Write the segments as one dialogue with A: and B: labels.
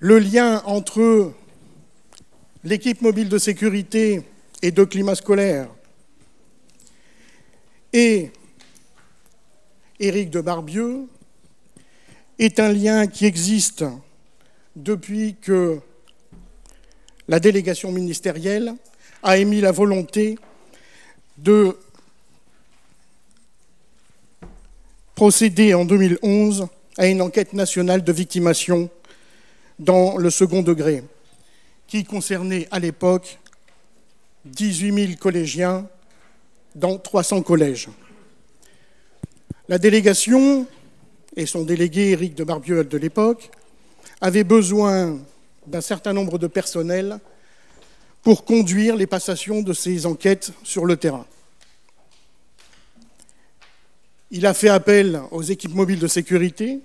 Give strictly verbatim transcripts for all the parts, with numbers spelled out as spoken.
A: le lien entre l'équipe mobile de sécurité et de climat scolaire et Éric de Barbieux est un lien qui existe depuis que la délégation ministérielle a émis la volonté de procéder en deux mille onze à une enquête nationale de victimation dans le second degré, qui concernait à l'époque dix-huit mille collégiens dans trois cents collèges. La délégation et son délégué Éric de Barbieux de l'époque avaient besoin d'un certain nombre de personnels pour conduire les passations de ces enquêtes sur le terrain. Il a fait appel aux équipes mobiles de sécurité.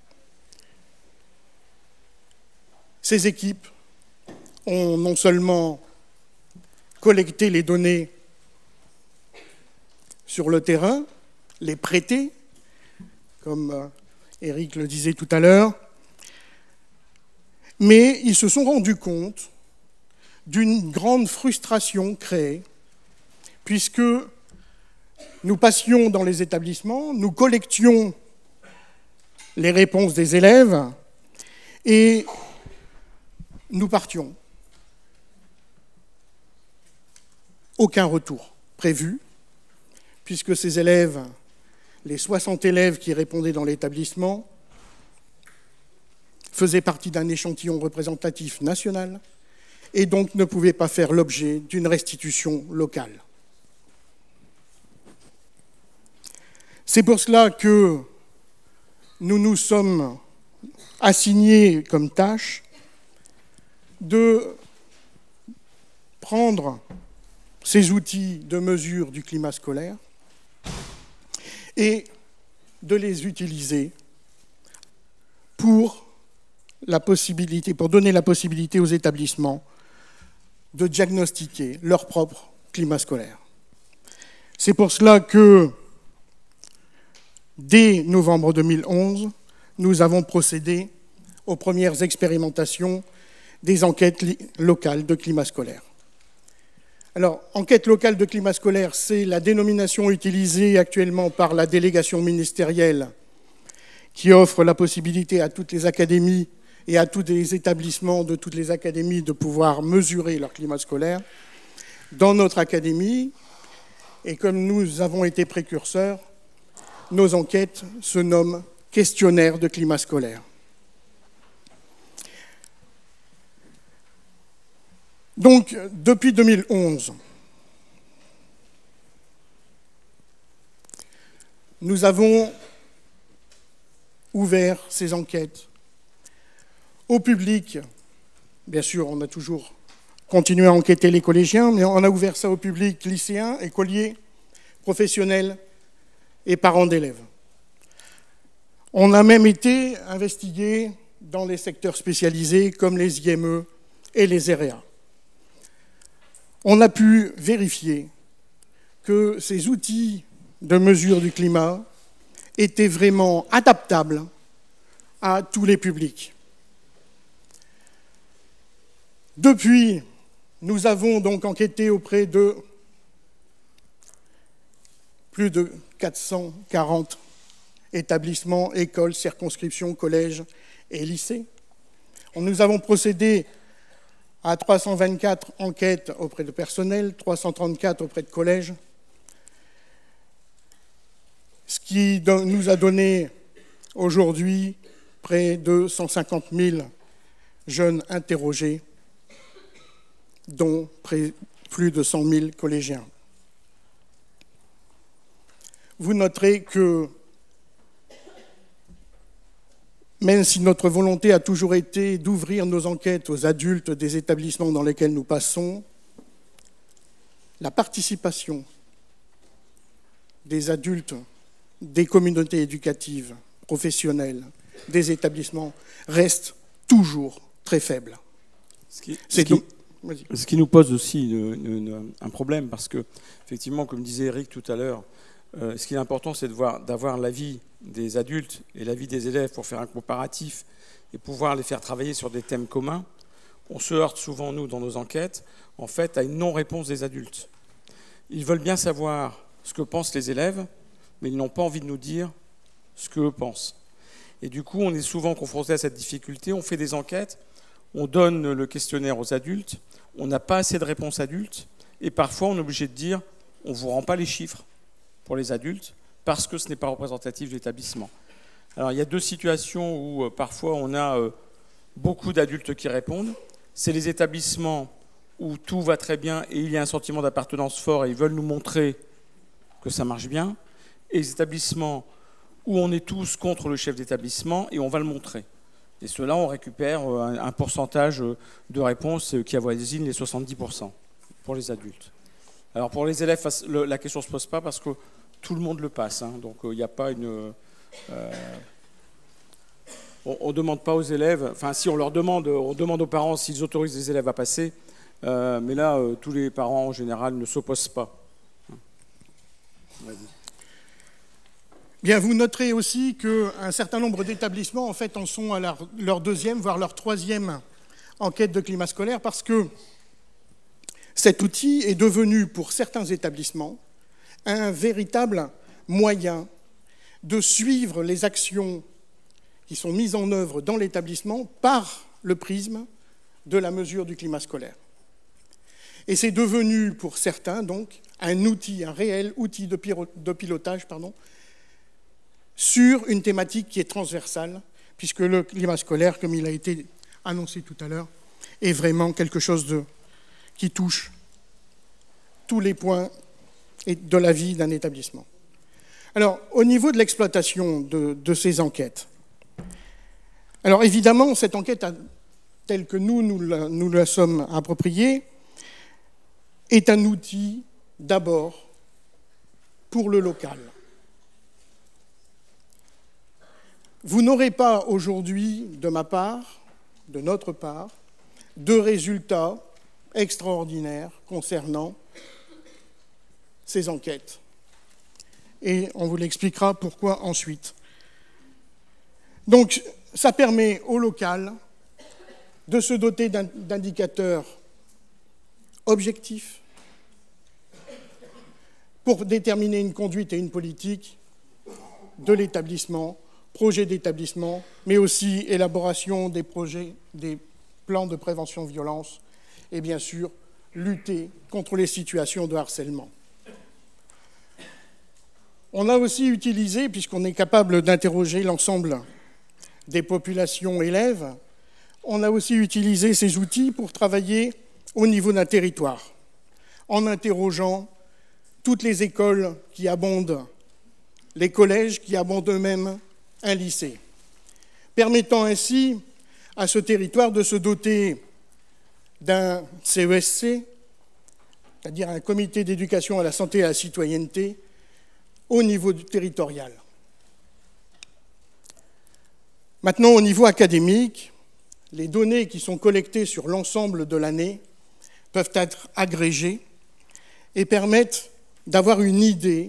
A: Ces équipes ont non seulement collecté les données sur le terrain, les prêter, comme Éric le disait tout à l'heure, mais ils se sont rendus compte d'une grande frustration créée, puisque nous passions dans les établissements, nous collections les réponses des élèves et nous partions. Aucun retour prévu, puisque ces élèves, les soixante élèves qui répondaient dans l'établissement, faisaient partie d'un échantillon représentatif national et donc ne pouvaient pas faire l'objet d'une restitution locale. C'est pour cela que nous nous sommes assignés comme tâche de prendre ces outils de mesure du climat scolaire et de les utiliser pour, la possibilité, pour donner la possibilité aux établissements de diagnostiquer leur propre climat scolaire. C'est pour cela que, dès novembre deux mille onze, nous avons procédé aux premières expérimentations des enquêtes locales de climat scolaire. Alors, enquête locale de climat scolaire, c'est la dénomination utilisée actuellement par la délégation ministérielle qui offre la possibilité à toutes les académies et à tous les établissements de toutes les académies de pouvoir mesurer leur climat scolaire. Dans notre académie, et comme nous avons été précurseurs, nos enquêtes se nomment questionnaire de climat scolaire. Donc, depuis deux mille onze, nous avons ouvert ces enquêtes au public. Bien sûr, on a toujours continué à enquêter les collégiens, mais on a ouvert ça au public lycéen, écoliers, professionnels et parents d'élèves. On a même été investigué dans les secteurs spécialisés comme les I M E et les R E A. On a pu vérifier que ces outils de mesure du climat étaient vraiment adaptables à tous les publics. Depuis, nous avons donc enquêté auprès de plus de quatre cent quarante établissements, écoles, circonscriptions, collèges et lycées. Nous avons procédé à trois cent vingt-quatre enquêtes auprès de personnel, trois cent trente-quatre auprès de collèges, ce qui nous a donné aujourd'hui près de cent cinquante mille jeunes interrogés, dont plus de cent mille collégiens. Vous noterez que même si notre volonté a toujours été d'ouvrir nos enquêtes aux adultes des établissements dans lesquels nous passons, la participation des adultes, des communautés éducatives, professionnelles, des établissements reste toujours très faible.
B: Ce qui, ce qui, ce qui nous pose aussi une, une, un problème, parce que, effectivement, comme disait Éric tout à l'heure, euh, ce qui est important, c'est d'avoir l'avis des adultes et l'avis des élèves pour faire un comparatif et pouvoir les faire travailler sur des thèmes communs, on se heurte souvent, nous, dans nos enquêtes, en fait, à une non-réponse des adultes. Ils veulent bien savoir ce que pensent les élèves, mais ils n'ont pas envie de nous dire ce qu'eux pensent. Et du coup, on est souvent confronté à cette difficulté. On fait des enquêtes, on donne le questionnaire aux adultes, on n'a pas assez de réponses adultes, et parfois on est obligé de dire on ne vous rend pas les chiffres pour les adultes, parce que ce n'est pas représentatif de l'établissement. Alors il y a deux situations où euh, parfois on a euh, beaucoup d'adultes qui répondent. C'est les établissements où tout va très bien et il y a un sentiment d'appartenance fort et ils veulent nous montrer que ça marche bien. Et les établissements où on est tous contre le chef d'établissement et on va le montrer. Et cela, on récupère un, un pourcentage de réponses qui avoisine les soixante-dix pour cent pour les adultes. Alors pour les élèves, la question ne se pose pas parce que tout le monde le passe. Hein, donc il n'y a pas une... Euh, on ne demande pas aux élèves, enfin si on leur demande, on demande aux parents s'ils autorisent les élèves à passer, euh, mais là, euh, tous les parents en général ne s'opposent pas. Vas-y.
A: Bien, vous noterez aussi qu'un certain nombre d'établissements en fait en sont à leur, leur deuxième, voire leur troisième enquête de climat scolaire parce que cet outil est devenu pour certains établissements un véritable moyen de suivre les actions qui sont mises en œuvre dans l'établissement par le prisme de la mesure du climat scolaire. Et c'est devenu pour certains donc un outil, un réel outil de, de pilotage, pardon, sur une thématique qui est transversale, puisque le climat scolaire, comme il a été annoncé tout à l'heure, est vraiment quelque chose de, qui touche tous les points de la vie d'un établissement. Alors, au niveau de l'exploitation de, de ces enquêtes, alors évidemment, cette enquête, telle que nous, nous la, nous la sommes appropriée, est un outil d'abord pour le local. Vous n'aurez pas aujourd'hui, de ma part, de notre part, de résultats extraordinaires concernant ces enquêtes. Et on vous l'expliquera pourquoi ensuite. Donc, ça permet au local de se doter d'indicateurs objectifs pour déterminer une conduite et une politique de l'établissement, projet d'établissement, mais aussi élaboration des projets, des plans de prévention de violence et bien sûr lutter contre les situations de harcèlement. On a aussi utilisé, puisqu'on est capable d'interroger l'ensemble des populations élèves, on a aussi utilisé ces outils pour travailler au niveau d'un territoire, en interrogeant toutes les écoles qui abondent, les collèges qui abondent eux-mêmes un lycée, permettant ainsi à ce territoire de se doter d'un C E S C, c'est-à-dire un comité d'éducation à la santé et à la citoyenneté, au niveau territorial. Maintenant, au niveau académique, les données qui sont collectées sur l'ensemble de l'année peuvent être agrégées et permettent d'avoir une idée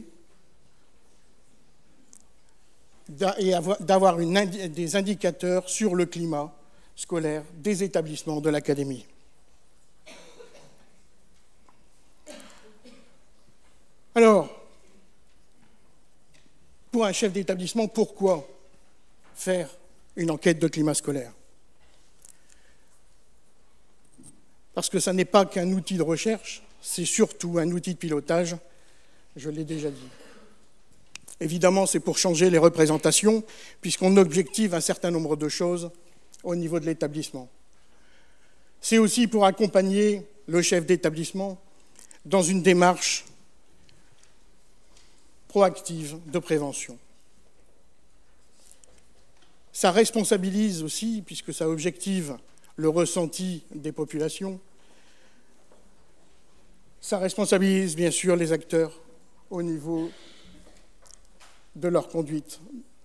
A: et d'avoir des indicateurs sur le climat scolaire des établissements de l'académie. Alors, pour un chef d'établissement, pourquoi faire une enquête de climat scolaire? Parce que ça n'est pas qu'un outil de recherche, c'est surtout un outil de pilotage, je l'ai déjà dit. Évidemment, c'est pour changer les représentations, puisqu'on objective un certain nombre de choses au niveau de l'établissement. C'est aussi pour accompagner le chef d'établissement dans une démarche proactive de prévention. Ça responsabilise aussi, puisque ça objective le ressenti des populations. Ça responsabilise bien sûr les acteurs au niveau de leur conduite.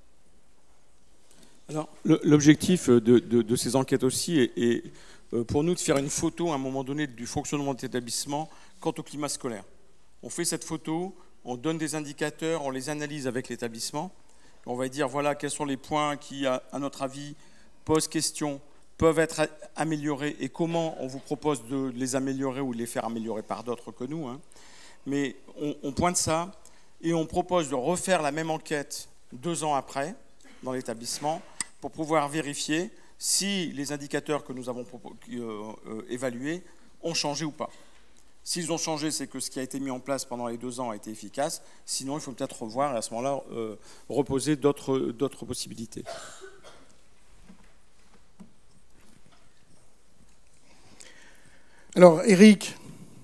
B: Alors, l'objectif de, de, de ces enquêtes aussi est, est pour nous de faire une photo à un moment donné du fonctionnement de l'établissement quant au climat scolaire. On fait cette photo, on donne des indicateurs, on les analyse avec l'établissement. On va dire voilà quels sont les points qui, à, à notre avis, posent question, peuvent être améliorés et comment on vous propose de les améliorer ou de les faire améliorer par d'autres que nous. Hein. Mais on, on pointe ça et on propose de refaire la même enquête deux ans après dans l'établissement pour pouvoir vérifier si les indicateurs que nous avons euh, euh, évalués ont changé ou pas. S'ils ont changé, c'est que ce qui a été mis en place pendant les deux ans a été efficace. Sinon, il faut peut-être revoir et à ce moment-là euh, reposer d'autres d'autres possibilités.
A: Alors, Eric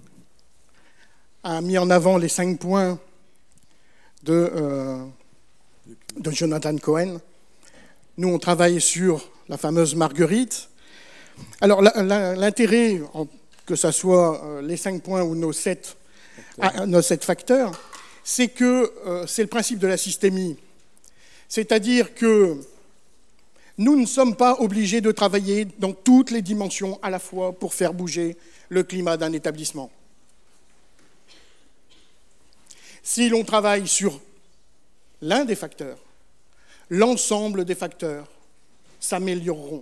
A: a mis en avant les cinq points de, euh, de Jonathan Cohen. Nous, on travaille sur la fameuse Marguerite. Alors, l'intérêt, que ce soit les cinq points ou nos sept, ah, nos sept facteurs, c'est que euh, c'est le principe de la systémie. C'est-à-dire que nous ne sommes pas obligés de travailler dans toutes les dimensions à la fois pour faire bouger le climat d'un établissement. Si l'on travaille sur l'un des facteurs, l'ensemble des facteurs s'amélioreront.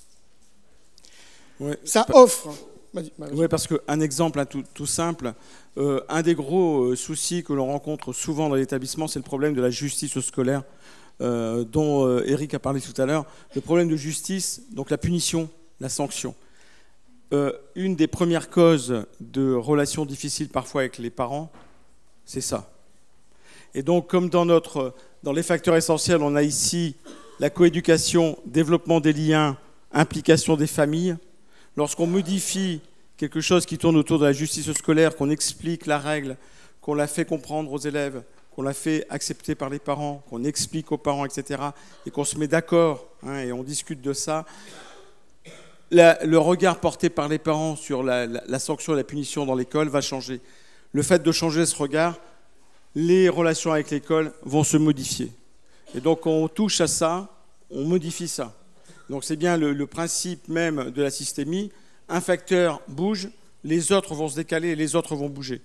B: Ouais,
A: Ça offre...
B: Oui, parce qu'un exemple hein, tout, tout simple, euh, un des gros euh, soucis que l'on rencontre souvent dans l'établissement, c'est le problème de la justice scolaire, euh, dont euh, Eric a parlé tout à l'heure. Le problème de justice, donc la punition, la sanction. Euh, une des premières causes de relations difficiles parfois avec les parents, c'est ça. Et donc, comme dans, notre, dans les facteurs essentiels, on a ici la coéducation, développement des liens, implication des familles. Lorsqu'on modifie quelque chose qui tourne autour de la justice scolaire, qu'on explique la règle, qu'on la fait comprendre aux élèves, qu'on la fait accepter par les parents, qu'on explique aux parents, et cetera, et qu'on se met d'accord hein, et on discute de ça, la, le regard porté par les parents sur la, la, la sanction et la punition dans l'école va changer. Le fait de changer ce regard, les relations avec l'école vont se modifier. Et donc, quand on touche à ça, on modifie ça. Donc c'est bien le, le principe même de la systémie. Un facteur bouge, les autres vont se décaler et les autres vont bouger.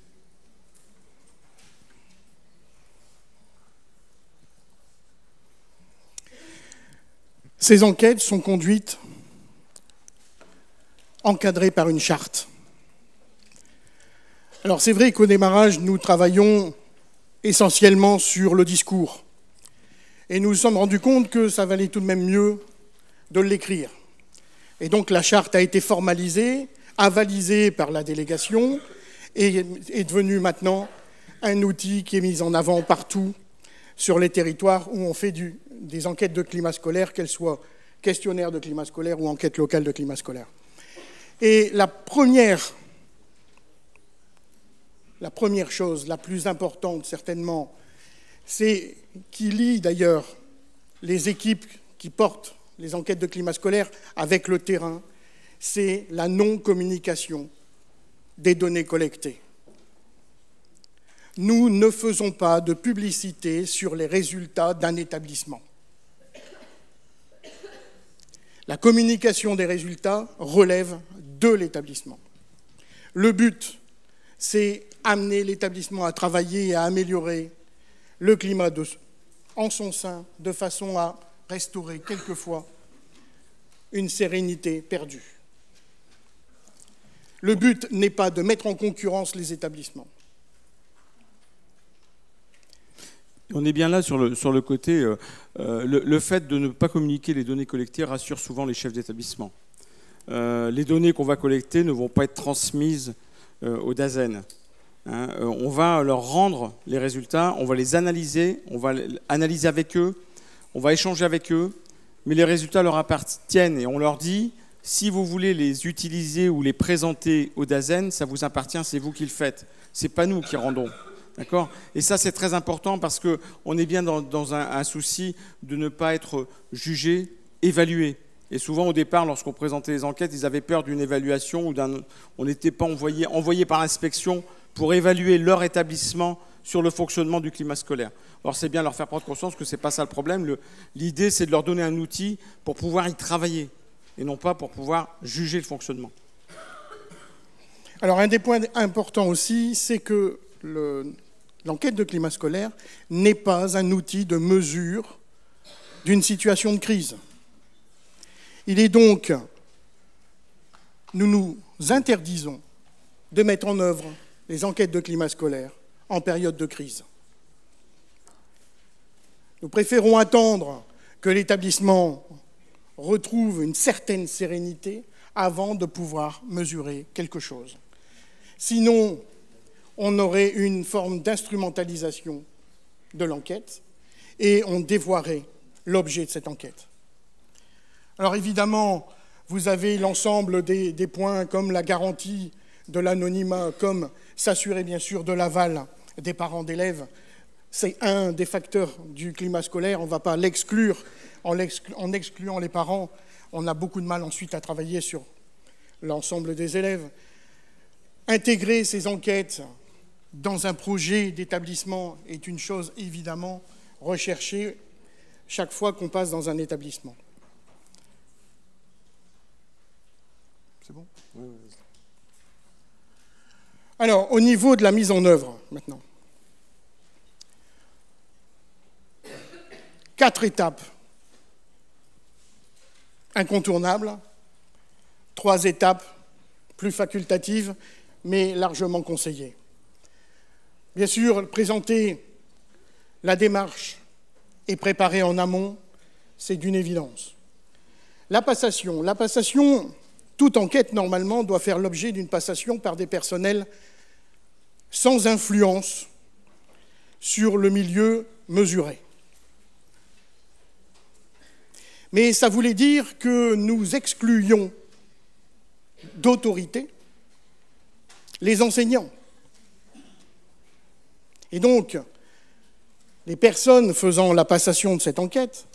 A: Ces enquêtes sont conduites, encadrées par une charte. Alors c'est vrai qu'au démarrage, nous travaillons essentiellement sur le discours. Et nous nous sommes rendus compte que ça valait tout de même mieux de l'écrire. Et donc la charte a été formalisée, avalisée par la délégation et est devenue maintenant un outil qui est mis en avant partout sur les territoires où on fait du, des enquêtes de climat scolaire, qu'elles soient questionnaires de climat scolaire ou enquêtes locales de climat scolaire. Et la première, la première chose, la plus importante certainement, c'est qui lie d'ailleurs les équipes qui portent les enquêtes de climat scolaire avec le terrain, c'est la non-communication des données collectées. Nous ne faisons pas de publicité sur les résultats d'un établissement. La communication des résultats relève de l'établissement. Le but, c'est amener l'établissement à travailler et à améliorer le climat de, en son sein, de façon à restaurer quelquefois une sérénité perdue. Le but n'est pas de mettre en concurrence les établissements.
B: On est bien là sur le, sur le côté, euh, le, le fait de ne pas communiquer les données collectées rassure souvent les chefs d'établissement. Euh, les données qu'on va collecter ne vont pas être transmises euh, au DAZEN. Hein, euh, on va leur rendre les résultats, on va les analyser, on va analyser avec eux, on va échanger avec eux, mais les résultats leur appartiennent et on leur dit, si vous voulez les utiliser ou les présenter au DAZEN, ça vous appartient, c'est vous qui le faites. Ce n'est pas nous qui rendons. D'accord ? Et ça, c'est très important parce qu'on est bien dans, dans un, un souci de ne pas être jugé, évalué. Et souvent, au départ, lorsqu'on présentait les enquêtes, ils avaient peur d'une évaluation ou d'un, on n'était pas envoyé, envoyé par l'inspection pour évaluer leur établissement sur le fonctionnement du climat scolaire. Alors c'est bien leur faire prendre conscience que ce n'est pas ça le problème. Le, l'idée, c'est de leur donner un outil pour pouvoir y travailler et non pas pour pouvoir juger le fonctionnement.
A: Alors un des points importants aussi, c'est que le, l'enquête de climat scolaire n'est pas un outil de mesure d'une situation de crise. Il est donc, nous nous interdisons de mettre en œuvre les enquêtes de climat scolaire en période de crise. Nous préférons attendre que l'établissement retrouve une certaine sérénité avant de pouvoir mesurer quelque chose. Sinon, on aurait une forme d'instrumentalisation de l'enquête et on dévoierait l'objet de cette enquête. Alors évidemment, vous avez l'ensemble des, des points comme la garantie de l'anonymat, comme s'assurer bien sûr de l'aval des parents d'élèves. C'est un des facteurs du climat scolaire, on ne va pas l'exclure. En, l'exclu- en excluant les parents, on a beaucoup de mal ensuite à travailler sur l'ensemble des élèves. Intégrer ces enquêtes dans un projet d'établissement est une chose évidemment recherchée chaque fois qu'on passe dans un établissement. C'est bon ? Oui, oui. Alors, au niveau de la mise en œuvre, maintenant. Quatre étapes incontournables, trois étapes plus facultatives, mais largement conseillées. Bien sûr, présenter la démarche et préparer en amont, c'est d'une évidence. La passation. La passation, toute enquête, normalement, doit faire l'objet d'une passation par des personnels sans influence sur le milieu mesuré. Mais ça voulait dire que nous excluions d'autorité les enseignants. Et donc, les personnes faisant la passation de cette enquête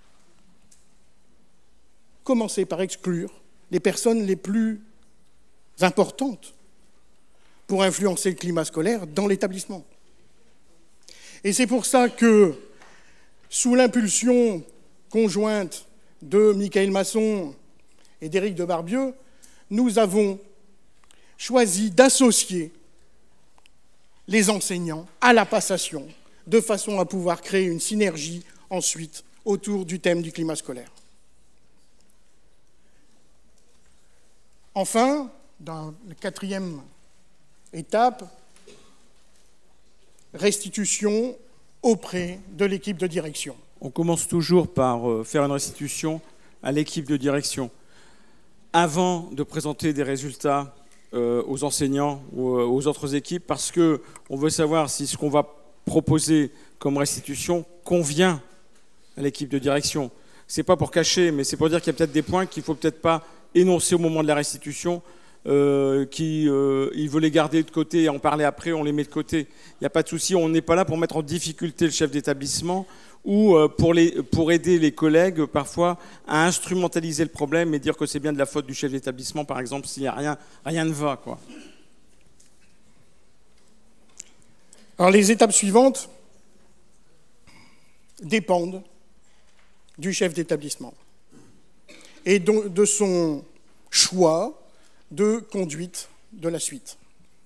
A: commençaient par exclure les personnes les plus importantes pour influencer le climat scolaire dans l'établissement. Et c'est pour ça que, sous l'impulsion conjointe de Michael Masson et d'Éric de Barbieux, nous avons choisi d'associer les enseignants à la passation, de façon à pouvoir créer une synergie ensuite autour du thème du climat scolaire. Enfin, dans la quatrième étape, restitution auprès de l'équipe de direction.
B: On commence toujours par faire une restitution à l'équipe de direction avant de présenter des résultats aux enseignants ou aux autres équipes, parce qu'on veut savoir si ce qu'on va proposer comme restitution convient à l'équipe de direction. Ce n'est pas pour cacher, mais c'est pour dire qu'il y a peut-être des points qu'il ne faut peut-être pas énoncer au moment de la restitution, euh, qui euh, il veut les garder de côté et en parler après, on les met de côté. Il n'y a pas de souci, on n'est pas là pour mettre en difficulté le chef d'établissement ou euh, pour, les, pour aider les collègues parfois à instrumentaliser le problème et dire que c'est bien de la faute du chef d'établissement, par exemple, s'il n'y a rien, rien ne va, quoi.
A: Alors les étapes suivantes dépendent du chef d'établissement et de son choix de conduite de la suite.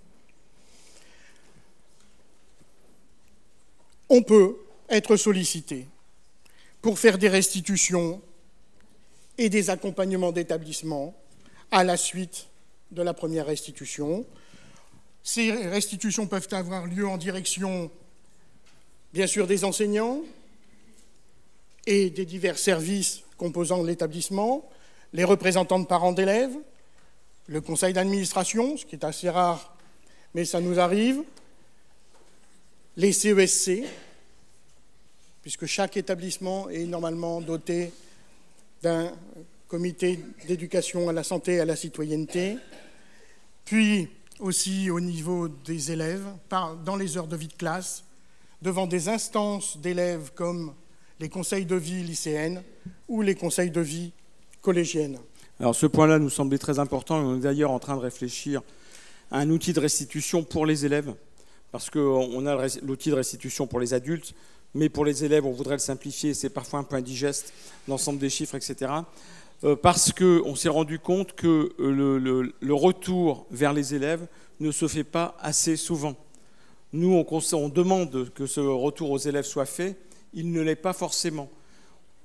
A: On peut être sollicité pour faire des restitutions et des accompagnements d'établissement à la suite de la première restitution. Ces restitutions peuvent avoir lieu en direction, bien sûr, des enseignants et des divers services composant l'établissement, les représentants de parents d'élèves, le conseil d'administration, ce qui est assez rare, mais ça nous arrive, les C E S C, puisque chaque établissement est normalement doté d'un comité d'éducation à la santé et à la citoyenneté, puis aussi au niveau des élèves, dans les heures de vie de classe, devant des instances d'élèves comme les conseils de vie lycéennes ou les conseils de vie collégiennes.
B: Alors ce point-là nous semblait très important. On est d'ailleurs en train de réfléchir à un outil de restitution pour les élèves, parce qu'on a l'outil de restitution pour les adultes, mais pour les élèves, on voudrait le simplifier. C'est parfois un peu indigeste, l'ensemble des chiffres, et cetera. Euh, parce qu'on s'est rendu compte que le, le, le retour vers les élèves ne se fait pas assez souvent. Nous, on, on demande que ce retour aux élèves soit fait. Il ne l'est pas forcément.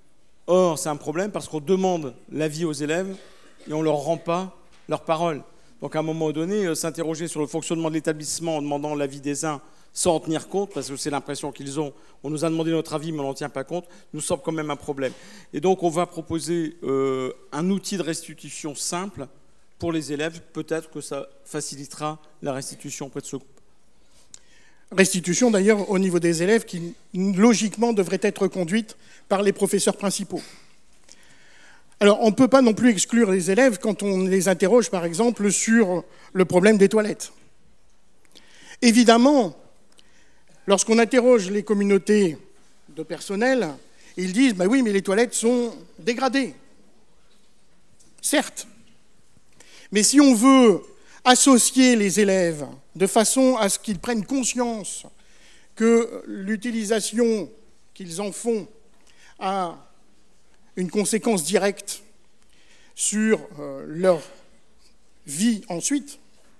B: Or, c'est un problème parce qu'on demande l'avis aux élèves et on ne leur rend pas leur parole. Donc à un moment donné, euh, s'interroger sur le fonctionnement de l'établissement en demandant l'avis des uns sans en tenir compte, parce que c'est l'impression qu'ils ont, on nous a demandé notre avis mais on n'en tient pas compte, nous semble quand même un problème. Et donc on va proposer euh, un outil de restitution simple pour les élèves, peut-être que ça facilitera la restitution auprès de ce groupe.
A: Restitution d'ailleurs au niveau des élèves qui logiquement devrait être conduite par les professeurs principaux. Alors on ne peut pas non plus exclure les élèves quand on les interroge par exemple sur le problème des toilettes. Évidemment, lorsqu'on interroge les communautés de personnel, ils disent bah oui mais les toilettes sont dégradées. Certes. Mais si on veut associer les élèves de façon à ce qu'ils prennent conscience que l'utilisation qu'ils en font a une conséquence directe sur euh, leur vie ensuite,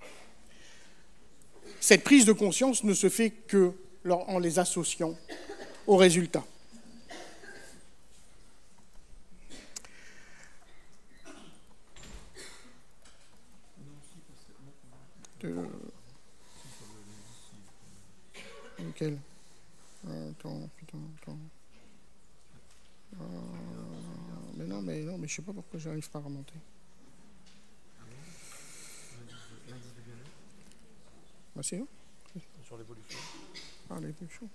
A: cette prise de conscience ne se fait que en les associant aux résultats. De... Lequel ? Attends, putain, attends. Euh... Mais non, mais non, mais je sais pas pourquoi j'arrive pas à remonter. Bah c'est où ?
B: Sur l'évolution.
A: Ah, l'évolution.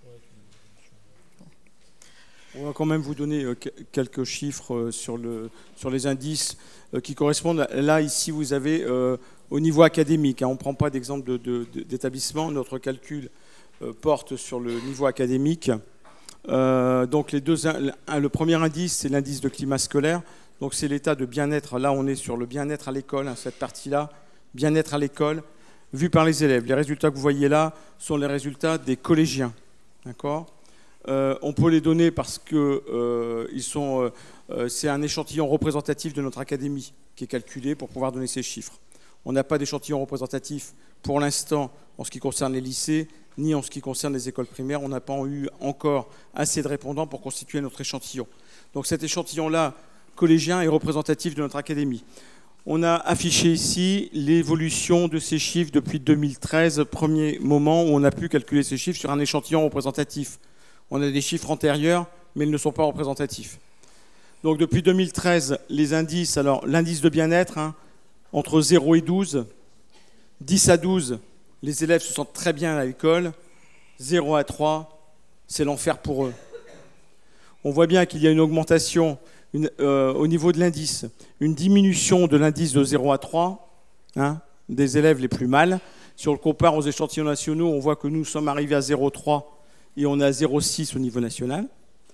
B: On va quand même vous donner euh, quelques chiffres euh, sur, le, sur les indices euh, qui correspondent. Là, ici, vous avez euh, au niveau académique, hein, on ne prend pas d'exemple de, de, de, d'établissement, notre calcul euh, porte sur le niveau académique. Euh, donc les deux, le premier indice, c'est l'indice de climat scolaire. Donc c'est l'état de bien-être. Là, on est sur le bien-être à l'école, hein, cette partie-là, bien-être à l'école, vu par les élèves. Les résultats que vous voyez là sont les résultats des collégiens. D'accord ? Euh, on peut les donner parce que euh, ils sont, euh, c'est un échantillon représentatif de notre académie qui est calculé pour pouvoir donner ces chiffres. On n'a pas d'échantillon représentatif pour l'instant en ce qui concerne les lycées, ni en ce qui concerne les écoles primaires. On n'a pas eu encore assez de répondants pour constituer notre échantillon. Donc cet échantillon-là, collégien, est représentatif de notre académie. On a affiché ici l'évolution de ces chiffres depuis deux mille treize, premier moment où on a pu calculer ces chiffres sur un échantillon représentatif. On a des chiffres antérieurs, mais ils ne sont pas représentatifs. Donc depuis deux mille treize, les indices, alors l'indice de bien-être, hein, entre zéro et douze, dix à douze, les élèves se sentent très bien à l'école, zéro à trois, c'est l'enfer pour eux. On voit bien qu'il y a une augmentation une, euh, au niveau de l'indice, une diminution de l'indice de zéro à trois, hein, des élèves les plus mal. Si on le compare aux échantillons nationaux, on voit que nous sommes arrivés à zéro virgule trois et on est à zéro virgule six au niveau national.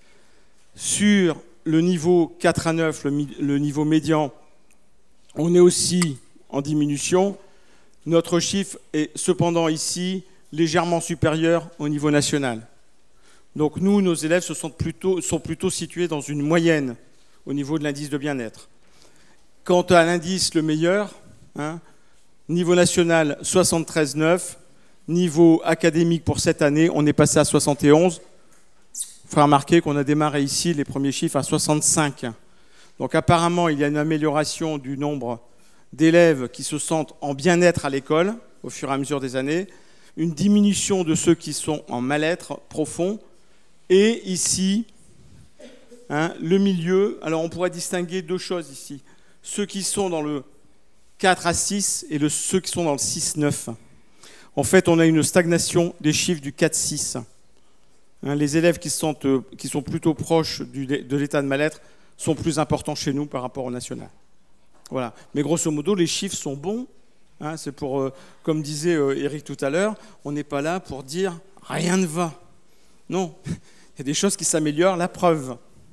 B: Sur le niveau quatre à neuf, le, le niveau médian, on est aussi en diminution. Notre chiffre est cependant ici légèrement supérieur au niveau national. Donc nous, nos élèves se sont plutôt, sont plutôt situés dans une moyenne au niveau de l'indice de bien-être. Quant à l'indice le meilleur, hein, niveau national soixante-treize virgule neuf, niveau académique pour cette année, on est passé à soixante et onze. Il faut remarquer qu'on a démarré ici les premiers chiffres à soixante-cinq. Donc apparemment, il y a une amélioration du nombre d'élèves qui se sentent en bien-être à l'école au fur et à mesure des années, une diminution de ceux qui sont en mal-être profond, et ici, hein, le milieu. Alors on pourrait distinguer deux choses ici. Ceux qui sont dans le quatre à six et le, ceux qui sont dans le six neuf. En fait, on a une stagnation des chiffres du quatre six. Hein, les élèves qui sont, euh, qui sont plutôt proches du, de l'état de mal-être sont plus importants chez nous par rapport au national. Voilà. Mais grosso modo, les chiffres sont bons. Hein, c'est pour, euh, comme disait euh, Eric tout à l'heure, on n'est pas là pour dire rien ne va. Non, il y a des choses qui s'améliorent, la preuve.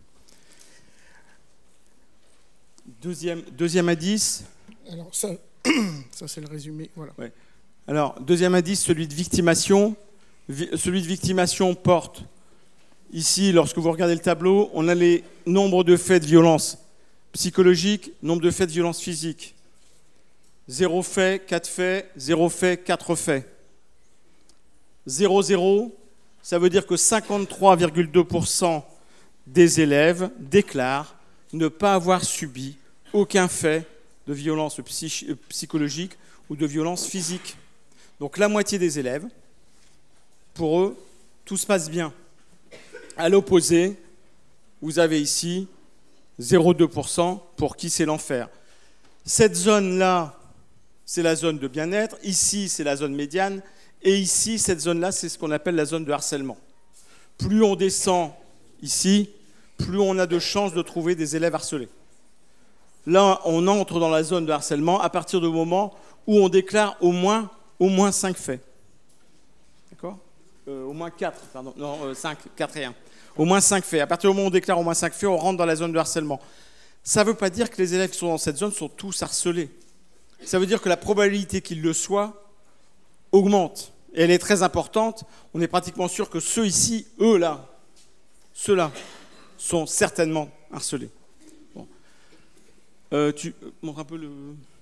B: Deuxième, deuxième indice.
A: Alors ça, ça c'est le résumé. Voilà.
B: Ouais. Alors, deuxième indice, celui de victimation. Vi- celui de victimation porte, ici, lorsque vous regardez le tableau, on a les nombres de faits de violence psychologique, nombre de faits de violence physique. Zéro fait, quatre faits, zéro fait, quatre faits. Zéro, zéro, ça veut dire que cinquante-trois virgule deux pour cent des élèves déclarent ne pas avoir subi aucun fait de violence psych- psychologique ou de violence physique. Donc la moitié des élèves, pour eux, tout se passe bien. À l'opposé, vous avez ici zéro virgule deux pour cent pour qui c'est l'enfer. Cette zone-là, c'est la zone de bien-être. Ici, c'est la zone médiane. Et ici, cette zone-là, c'est ce qu'on appelle la zone de harcèlement. Plus on descend ici, plus on a de chances de trouver des élèves harcelés. Là, on entre dans la zone de harcèlement à partir du moment où on déclare au moins, au moins cinq faits. D'accord euh, Au moins quatre, pardon. Non, euh, cinq, quatre et un. Au moins cinq faits. À partir du moment où on déclare au moins cinq faits, on rentre dans la zone de harcèlement. Ça ne veut pas dire que les élèves qui sont dans cette zone sont tous harcelés. Ça veut dire que la probabilité qu'ils le soient augmente. Et elle est très importante. On est pratiquement sûr que ceux ici, eux là, ceux-là, sont certainement harcelés. Bon. Euh, tu montres un peu le...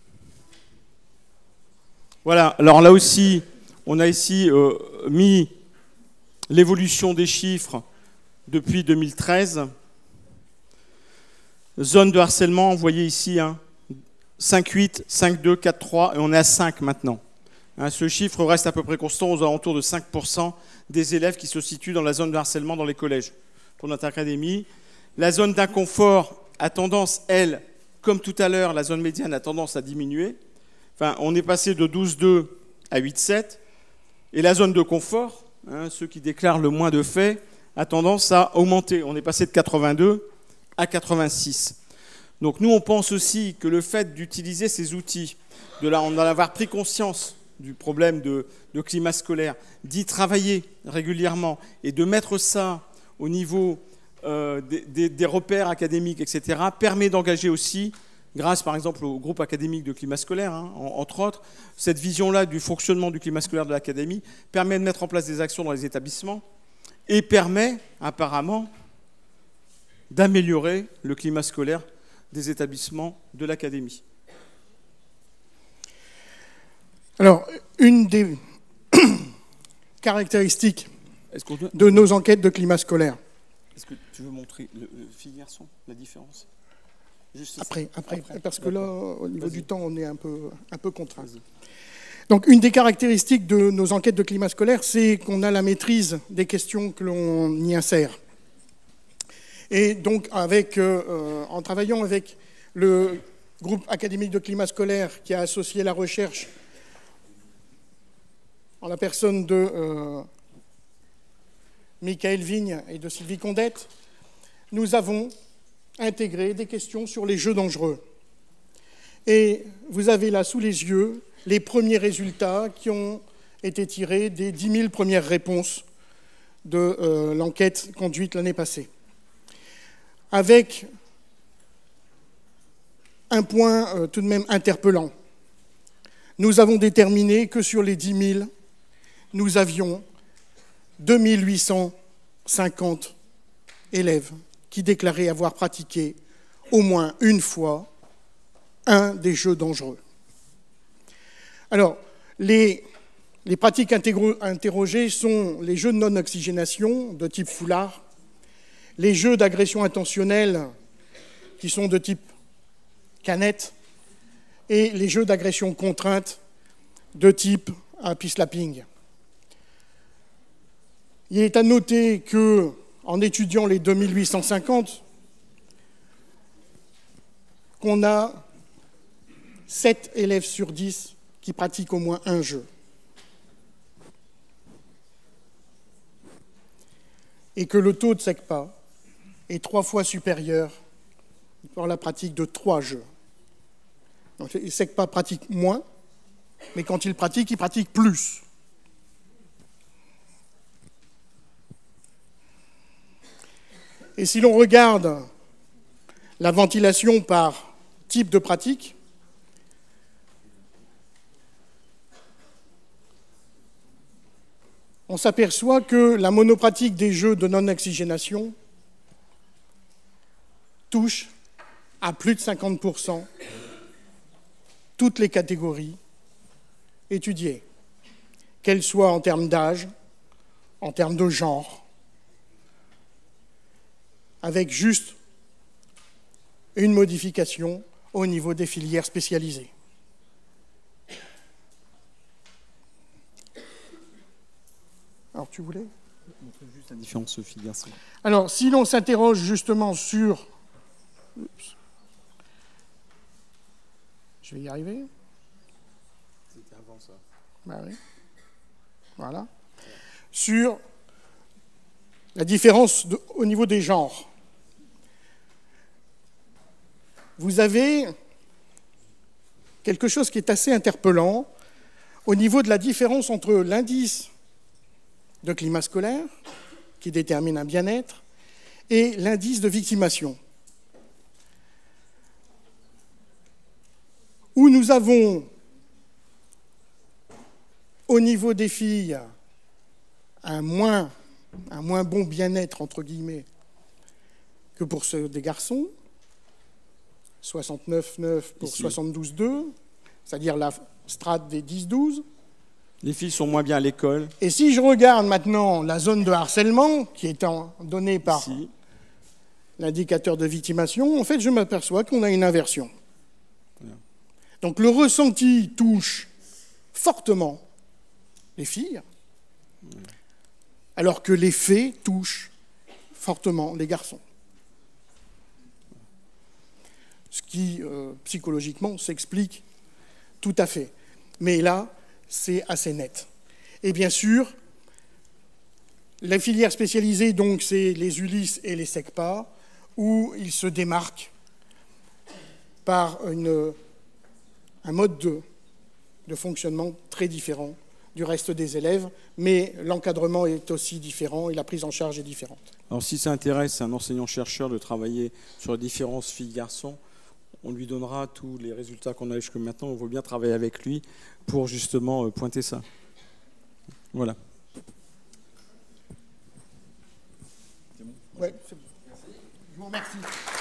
B: Voilà. Alors là aussi, on a ici euh, mis l'évolution des chiffres depuis deux mille treize. Zone de harcèlement, vous voyez ici, hein, cinq virgule huit, cinq virgule deux, quatre virgule trois, et on est à cinq maintenant. Hein, ce chiffre reste à peu près constant aux alentours de cinq pour cent des élèves qui se situent dans la zone de harcèlement dans les collèges. Pour notre académie, la zone d'inconfort a tendance, elle, comme tout à l'heure, la zone médiane a tendance à diminuer. Enfin, on est passé de douze virgule deux à huit virgule sept. Et la zone de confort, hein, ceux qui déclarent le moins de faits, a tendance à augmenter. On est passé de quatre-vingt-deux à quatre-vingt-six. Donc nous, on pense aussi que le fait d'utiliser ces outils, de la, d'en avoir pris conscience du problème de, de climat scolaire, d'y travailler régulièrement et de mettre ça au niveau euh, des, des, des repères académiques, et cetera, permet d'engager aussi, grâce par exemple au groupe académique de climat scolaire, hein, entre autres, cette vision-là du fonctionnement du climat scolaire de l'académie permet de mettre en place des actions dans les établissements et permet apparemment d'améliorer le climat scolaire des établissements de l'académie.
A: Alors, une des caractéristiques doit... de nos enquêtes de climat scolaire.
B: Est-ce que tu veux montrer le, le fille-garçon, la différence? Juste
A: après, après, après, parce que là, au niveau
B: Vas-y.
A: du temps, on est un peu, un peu contraint. Donc, une des caractéristiques de nos enquêtes de climat scolaire, c'est qu'on a la maîtrise des questions que l'on y insère. Et donc, avec, euh, en travaillant avec le groupe académique de climat scolaire qui a associé la recherche en la personne de euh, Michael Vigne et de Sylvie Condette, nous avons intégré des questions sur les jeux dangereux. Et vous avez là sous les yeux les premiers résultats qui ont été tirés des dix mille premières réponses de euh, l'enquête conduite l'année passée. Avec un point euh, tout de même interpellant. Nous avons déterminé que sur les dix mille, nous avions deux mille huit cent cinquante élèves qui déclaraient avoir pratiqué au moins une fois un des jeux dangereux. Alors, les, les pratiques interrogées sont les jeux de non-oxygénation de type foulard, les jeux d'agression intentionnelle qui sont de type canette et les jeux d'agression contrainte de type happy slapping. Il est à noter que, en étudiant les deux mille huit cent cinquante, qu'on a sept élèves sur dix qui pratiquent au moins un jeu. Et que le taux de SECPA est trois fois supérieur pour la pratique de trois jeux. Donc, les SECPA pratiquent moins, mais quand ils pratiquent, ils pratiquent plus. Et si l'on regarde la ventilation par type de pratique, on s'aperçoit que la monopratique des jeux de non-oxygénation touche à plus de cinquante pour cent toutes les catégories étudiées, qu'elles soient en termes d'âge, en termes de genre, avec juste une modification au niveau des filières spécialisées. Alors, tu voulais ?
C: Montrez juste la différence fille-garçon.
A: Alors, si l'on s'interroge justement sur... Oups. Je vais y arriver.
B: C'était avant ça.
A: Bah oui. Voilà. Sur la différence de, au niveau des genres. Vous avez quelque chose qui est assez interpellant au niveau de la différence entre l'indice de climat scolaire, qui détermine un bien-être, et l'indice de victimation, où nous avons, au niveau des filles, un moins, un moins bon bien-être, entre guillemets, que pour ceux des garçons, soixante-neuf virgule neuf pour soixante-douze virgule deux, c'est-à-dire la strate des dix douze.
B: Les filles sont moins bien à l'école.
A: Et si je regarde maintenant la zone de harcèlement, qui est en, donnée par
B: Ici.
A: L'indicateur de victimation, en fait, je m'aperçois qu'on a une inversion. Voilà. Donc le ressenti touche fortement les filles, voilà, alors que les faits touchent fortement les garçons. Ce qui, euh, psychologiquement, s'explique tout à fait. Mais là, c'est assez net. Et bien sûr, les filières spécialisées, donc, c'est les Ulysse et les SECPA, où ils se démarquent par une, un mode de, de fonctionnement très différent du reste des élèves, mais l'encadrement est aussi différent et la prise en charge est différente.
B: Alors si ça intéresse un enseignant-chercheur de travailler sur les différences filles-garçons, on lui donnera tous les résultats qu'on a jusque maintenant. On veut bien travailler avec lui pour justement pointer ça. Voilà.
A: C'est bon. Ouais, c'est bon. Je vous remercie.